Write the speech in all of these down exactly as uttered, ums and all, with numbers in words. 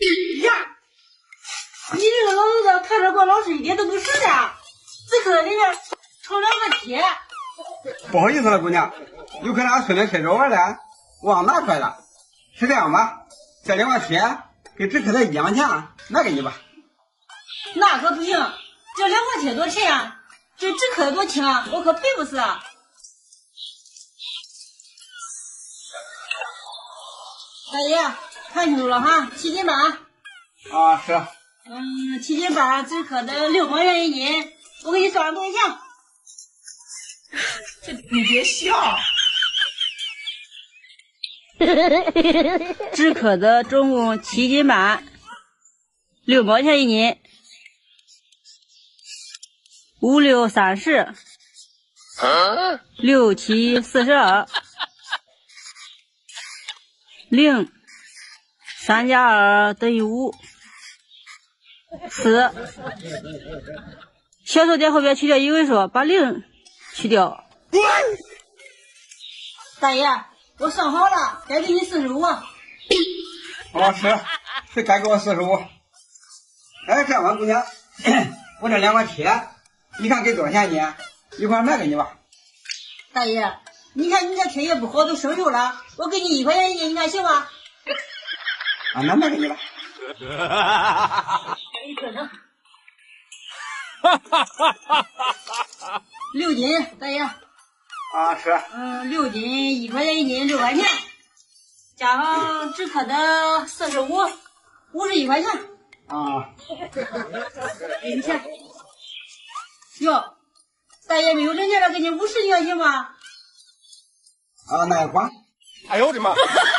呀，你这个老头子看着跟老师一点都不实在，这课里面成两个铁。 不好意思了，姑娘，有可能俺孙子开着玩的，忘拿出来了。是这样吧，这两个铁跟纸壳子一样钱，拿给你吧。 那可不行，这两块铁多钱呀？这纸壳多轻啊，我可背不死啊。大爷，看清楚了哈，七斤八。 啊，是。 嗯，七斤八，纸壳的六毛钱一斤，我给你算上多少钱？ 这你别笑。 纸壳子总共七斤半，六毛钱一斤，五六三十，六七四十二，零三加二等于五，四，小数点后边去掉一位数，把零去掉。大爷，我算好了，该给你四十五。 哦，是，是该给我四十五。哎，这样吧，姑娘，我这两块铁，你看给多少钱呢？一块卖给你吧。 大爷，你看你这铁也不好，都生锈了，我给你一块钱一斤，你看行吗？ 啊，那卖给你吧。 一个呢？六斤，大爷。 啊，是。 嗯，六斤一块钱一斤，六块钱，加上纸壳的四十五，五十一块钱。 啊。 给你钱。哟，大爷没有零钱了，给你五十，你看行吗？ 啊，那也管。 哎呦我的妈！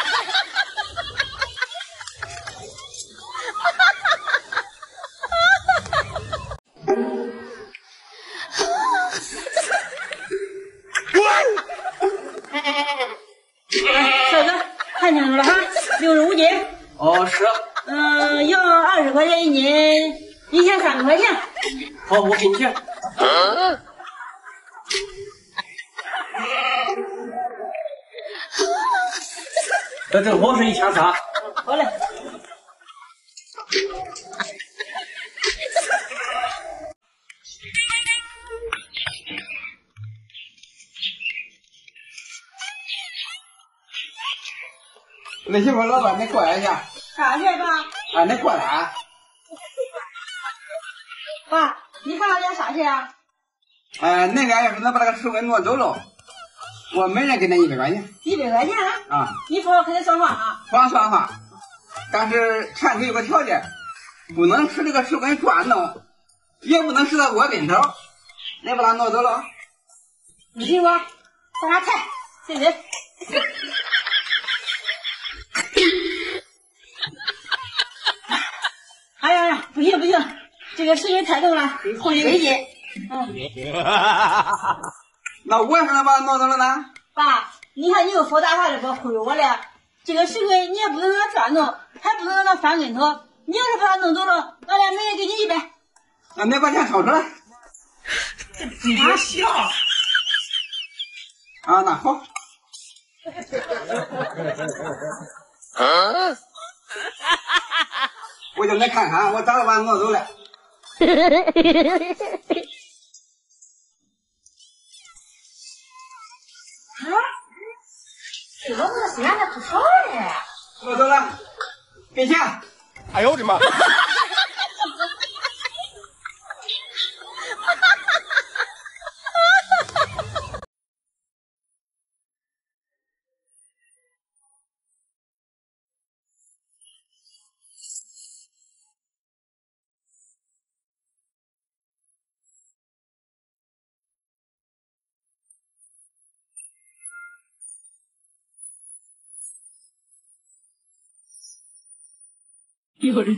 小子，看清楚了哈，六十五斤。 哦，是。 嗯，羊二十块钱一斤，一千三百块钱。 好，我给你钱。啊、这正好是一千三。 好嘞。 那媳妇老板，你过来一下。 啥事爸？ 啊，你过来。 爸，你看俺俩啥事啊？ 呃，恁俩要是能把那个手给挪走了，我每人给恁一百块钱。 一百块钱？ 啊。 你说可得算话啊。 算算话，但是前提有个条件，不能使这个手跟转动，也不能使它窝跟头。你把它挪走了。 你听我，上啥菜？谁谁？哎呀呀，不行不行，这个声音太重了，后去危险。嗯。 那为什么能把它挪走了呢？ 爸，你看你又说大话了，不忽悠我了。这个石棍你也不能让它转动，还不能让它翻跟头。你要是把它弄走了，俺俩每人给你一百。 那你把钱掏出来。 你别笑。 啊，那好。啊我叫你看看，我咋个把它挪走了。啊， 这老子虽然他不少嘞。 挪走了，给钱。 哎呦我的妈！ 有人。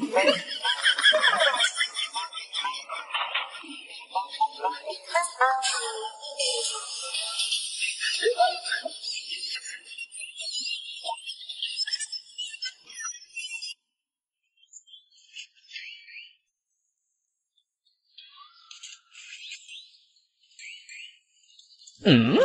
嗯。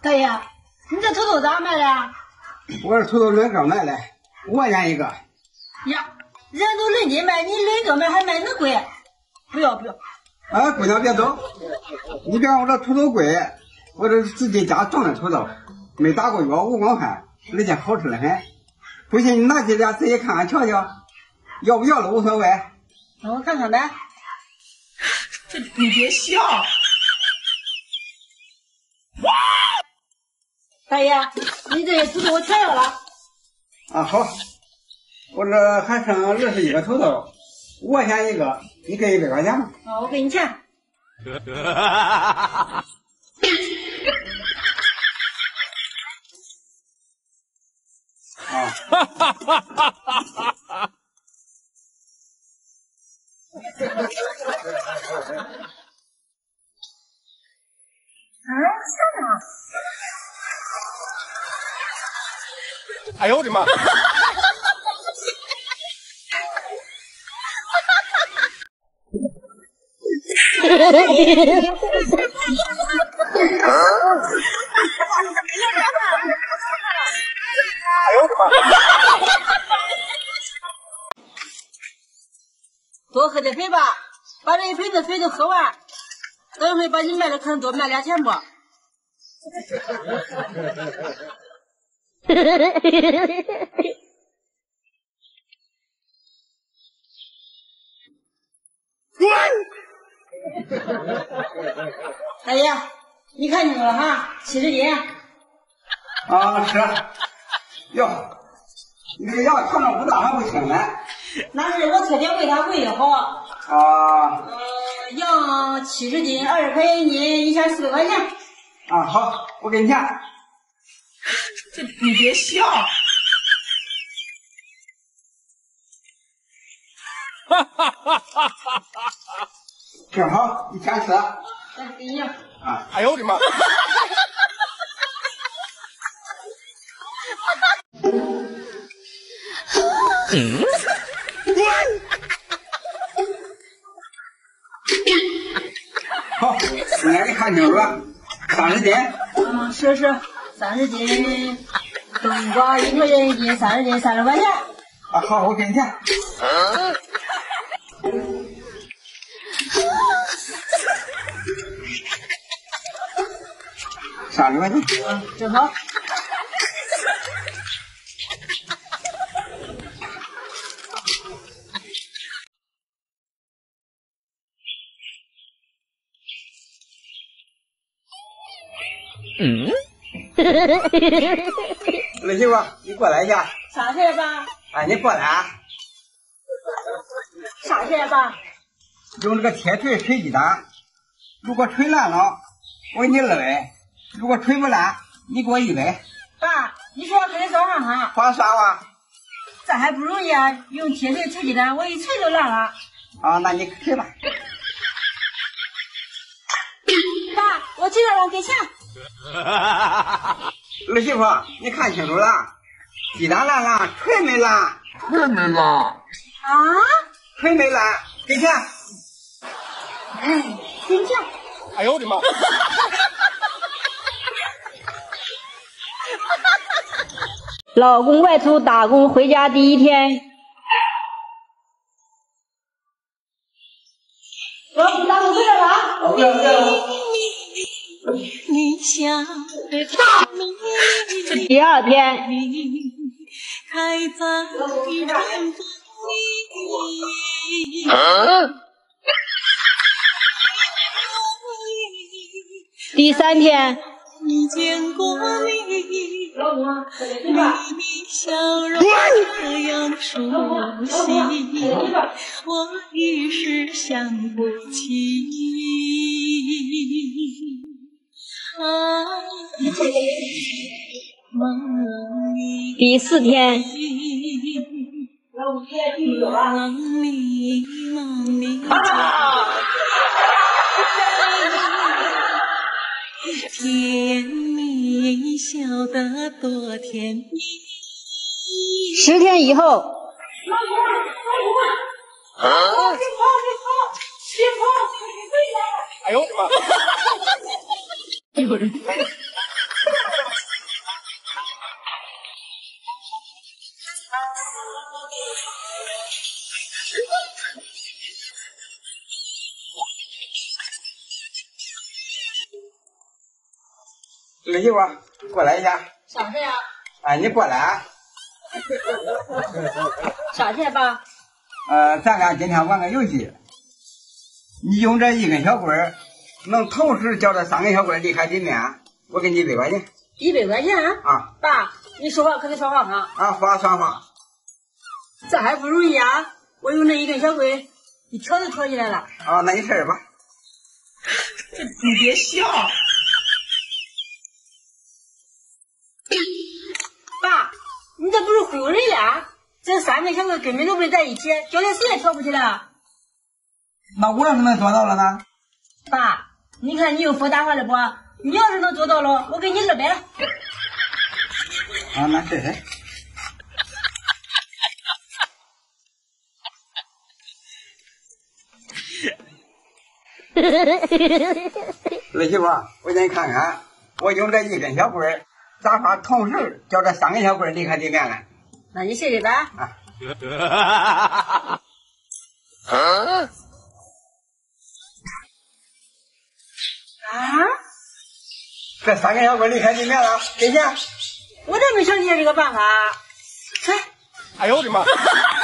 大爷，你这土豆咋卖的？ 我这土豆论个卖的，五块钱一个。 呀，人都论斤卖，你论个卖还卖那贵？不要不要！ 哎，姑娘别走，你别看我这土豆贵，我这自己家种的土豆，没打过药，无光害，而且好吃的很。不信你拿几两自己看看瞧瞧，要不要都无所谓。 那我看看呗。 这你别笑。 大爷，你这些土豆我全要了。 啊，好，我这还剩二十一个土豆，五块钱一个，你给一百块钱吧。 啊，我给你钱。 啊。 哎呦我的妈！哎呦我的妈！ 多喝点水吧，把这一盆子水都喝完，等一会把你卖的可能多卖俩钱不？大爷，你看清楚了哈，七十斤。 啊，是。哟，你这个羊肠道不大还不轻呢。 那是我特点为它喂的好。 啊。 呃，羊七十斤，二十块钱一斤，一千四百块钱。 啊，好，我给你钱。 这你别笑。 哈哈哈哈哈！ 正好一千四。 来，给你。 啊。 哎呦我的妈！ 嗯。 好，现在你看清楚了，三十斤。 嗯，是是，三十斤，冬瓜一块钱一斤，三十斤三十块钱。 啊，好，我给你钱。三十块钱。 嗯，正好。 嗯。 儿媳妇，你过来一下。 啥事儿吧？ 哎，你过来啊。 啥事儿吧？ 用这个铁锤锤鸡蛋，如果锤烂了，我给你二百；如果锤不烂，你给我一百。 爸，你说跟着找上哈？ 花啥哇？ 这还不容易啊！用铁锤锤鸡蛋，我一锤就烂了。 啊，那你锤吧。 爸，我记得了，给钱。 儿媳妇，你看清楚了，鸡蛋烂了，锤没烂。 锤没烂。 啊？ 锤没烂，给钱。 哎，给钱。 哎呦我的妈！ 老公外出打工回家第一天，老公打工回来了啊！ 不要不要。 你像第二天， 开在春风里。 第三天， 你见过你，你的笑容这样熟悉，我一时想不起。啊，梦里第四天， 梦里梦里甜蜜，笑得多甜蜜。 十天以后， 哎呦我的妈！ 有人。 儿媳妇，过来一下。 啥事呀？ 哎，你过来。 啥事爸？ 呃，咱俩今天玩个游戏。你用这一根小棍儿，能同时叫这三根小棍儿离开地面，我给你一百块钱。 一百块钱？ 啊。 爸，你说话可得说话哈。 啊，话算话。 这还不容易啊！我用这一根小棍儿，一挑就挑起来了。 啊，那你试试吧。 这你别笑。 爸，你这不是忽悠人呀？这三根小棍根本都不在一起，叫他谁也挑不起来。 那我要是能做到了呢？ 爸，你看你有佛大话了不？你要是能做到了，我给你二百。 啊，那试试。儿媳妇，我给你看看，我用这一根小棍儿，咋法同时叫这三根小棍儿离开地面了？ 那你试试吧。 啊。 啊？ 啊？ 这三根小棍儿离开地面了，给钱。 我咋没想起来这个办法？ 哎呦我的妈！